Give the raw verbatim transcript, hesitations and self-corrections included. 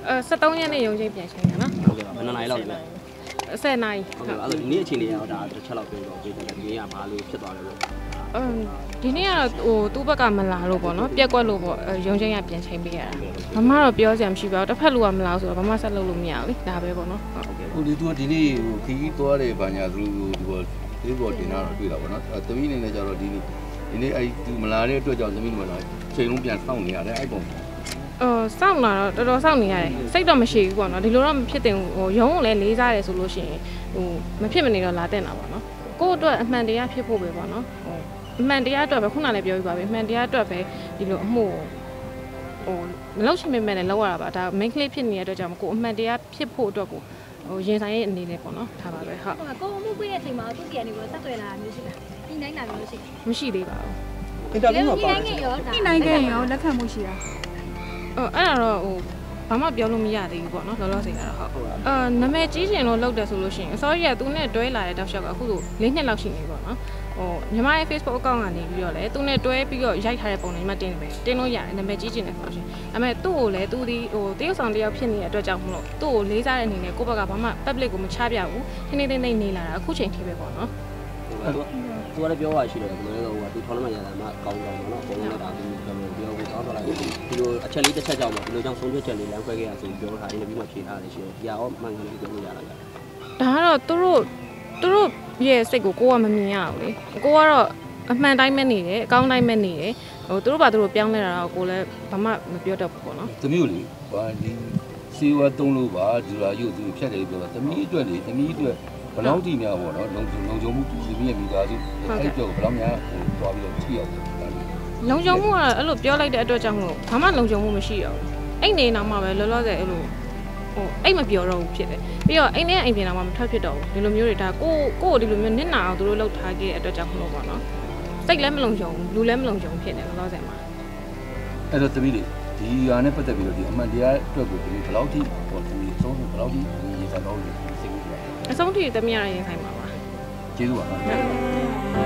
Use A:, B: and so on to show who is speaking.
A: 呃，十多年的用心变成的呢。
B: ဟုတ်ကဲ့ပါဘယ်နှစ်နိုင်လောက်လဲ
A: ဆယ်နိုင်
B: ဟုတ်ကဲ့အဲ့ဒါဒီနေ့အချိန်လေးရောဒါတစ်ချက်လောက်ပြောတော့ပြေးတယ်ဒီနေ့ကဘာလို့ဖြစ်သွားလဲလို့
A: အမ်ဒီနေ့ကတော့ဟိုသူ့ဘက်ကမလာလို့ပေါ့နော်ပြက်ကွက်လို့ပေါ့ရုံချင်းရပြန်ချိန်ပေးရတာဘာမှတော့ပြောစရာမရှိပါဘူးတစ်ဖက်လူကမလာဆိုတော့ဘာမှဆက်လုပ်လို့မရဘူးလေဒါပဲပေါ့နော်
C: ဟုတ်ကဲ့ဟိုဒီသူကဒီနေ့ဟိုခီးသွားတယ်ဘာညာသူဒီပေါ်ဒီပေါ်တင်တာတော့တွေ့တာပေါ့နော်အဲသမီးနေနဲ့ကြတော့ဒီနေ့ဒီနေ့အဲ့သူမလာတဲ့အတွက်ကြောင့်သမီးတို့ကချိန်လုံးပြန်စောင့်နေရတယ်အဲ့ပုံ
A: အော်စောင့်လာတော့တော်တော်စောင့်နေရတယ်စိတ်တော့မရှိဘူးပေါ့နော်ဒီလိုတော့မဖြစ်တင်ဟိုရုံးကိုလည်းလေးစားတယ်ဆိုလို့ရှိရင်ဟိုမဖြစ်မနေတော့လာတဲ့တာပေါ့နော်ကိုယ့်အတွက်အမှန်တရားဖြစ်ဖို့ပဲပေါ့နော်ဟိုအမှန်တရားအတွက်ပဲခုနလည်းပြောပြပါပြီအမှန်တရားအတွက်ပဲဒီလိုအမှုဟိုမလောက်ရှိမိမဲ့လည်းလောက်ရတာပါဒါ main clip ဖြစ်နေတဲ့အတွက်ကြောင့်ကိုအမှန်တရားဖြစ်ဖို့အတွက်ကိုဟိုရင်ဆိုင်ရဲ့အနေနဲ့ပေါ့နော်ထားပါပဲဟုတ်
D: ကိုအမှုပြည့်တဲ့အချိန်မှာသူ့ပြန်နေပြီးဆက်သွယ်လာတာမျိုးရှိလားဒီနိုင်တာမျိုးရှိ
A: မရှိသေးပါဘူး
B: အင်တာဗျူးမှာပါ
D: ဒီနိုင်ရော
E: ဒီနိုင်ခဲ့ရောလက်ခံမှုရှိတာ
A: အော်အဲ့ဒါတော့ဟိုဘာမှပြောလို့မရသေးဘူးပေါ့နော်လောလောဆယ်ကတော့ဟုတ်အာနာမည်ကြီးရှင်လို့လောက်တယ်ဆိုလို့ရှိရင်အစောကြီးကသူနဲ့တွဲလာတဲ့တောက်လျှောက်ကအခုဆို၄နှစ်လောက်ရှိနေပြီပေါ့နော်ဟိုညီမရဲ့ Facebook account ကနေပြီးတော့လေသူနဲ့တွဲပြီးတော့ရိုက်ထားတဲ့ပုံတွေညီမတင်နေပဲတင်လို့ရတယ်နာမည်ကြီးရှင်တယ်ဆိုလို့ရှိရင်အမေသူ့ကိုလည်းသူဒီဟိုတရုတ်ဆောင်တယောက်ဖြစ်နေတဲ့အတွက်ကြောင့်မလို့သူ့ကိုလေးစားတဲ့အနေနဲ့ကိုယ့်ဘက်ကဘာမှ public ကိုမချပြဘူးခင်းနေနေနေလာတာအခုချိန်ထိပဲပေါ့နော်
B: သူကလည်းပြောရရှိတယ်ဘယ်လိုလဲဟိုကသူထော်လမရတာမှကောင်းကောင်းပေါ့နော်ပုံနဲ့ဒါသူပြောကိုတောင်းထားလိုက်ဒီလိုအချက်လေးတစ်ချက်ကြောင့်ပေါ့ဒီလိုကြောင့်ဆုံးဖြတ်ချက်လေးလမ်းခွဲခဲ့ရဆိုပြီးပြောထားအင်တာဗျူးမှာဖြေထားတယ်ရှိတယ်ဒီဟာရောမှန်ကန်လေးပြောလို့ရတာကြ
A: ဒါကတော့သူတို့သူတို့ရဲ့စိတ်ကိုကိုကမမြင်ရဘူးလေကိုကတော့အမှန်တိုင်းပဲနေတယ်အကောင်းတိုင်းပဲနေတယ်ဟိုသူတို့ဘာသူတို့ပြောင်းလဲတာတော့ကိုလည်းဘာမှမပြောတတ်ဘူးပေါ့နော်
C: သမီးတို့လေဘာဒီစီဝါတုံးလို့ပါဒီလာရုပ်သူဖြတ်တယ်ပြောတာသမီးအတွက်လေသမီးအတွက်ဘယ်လောက်ထိများပေါ့နော်လုံလုံခြုံမှုသမီးရဲ့မိသားစုအဲ့ကြောဘယ်လောက်များဟိုတွားပြီးတော့ထိရောက်တယ်
A: လုံခြုံမှုကအဲ့လိုပြောလိုက်တဲ့အတွက်ကြောင့်မလို့ဘာမှလုံခြုံမှုမရှိရဘူးအဲ့နေနောက်မှပဲလောလောဆယ်အဲ့လိုဟိုအဲ့မပြောတော့ဘူးဖြစ်တယ်ပြီးတော့အိမ်ထဲအိမ်ပြင်တော့မှမထွက်ဖြစ်တော့ဘူးဒီလိုမျိုးတွေဒါကိုကိုကိုဒီလိုမျိုးနစ်နာအောင်သူတို့လှုပ်ထားခဲ့တဲ့အတွက်ကြောင့်မလို့ပေါ့နော်စိတ်လည်းမလုံခြုံဘူးလူလည်းမလုံခြုံဖြစ်နေလောလောဆယ်မှာ
C: အဲ့တော့သမီးတွေဒီဟာနဲ့ပတ်သက်ပြီးတော့ဒီအမှန်တရားအတွက်ကိုဒီဘယ်လောက်ထိဟိုဒီအဆုံးဘယ်လောက်ထိရင်ဆိုင်တော့စိတ်ကူးပါ
A: အဆုံးထိတမရရင်ဆိုင်ပါပါ
C: ကျေးဇူးပါနော်